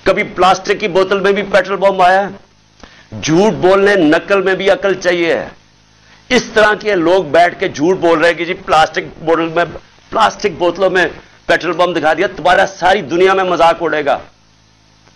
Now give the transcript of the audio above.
कभी प्लास्टिक की बोतल में भी पेट्रोल बम आया है। झूठ बोलने नकल में भी अकल चाहिए है। इस तरह के लोग बैठ के झूठ बोल रहे हैं कि जी प्लास्टिक बोतलों में पेट्रोल बम दिखा दिया, तुम्हारा सारी दुनिया में मजाक उड़ेगा।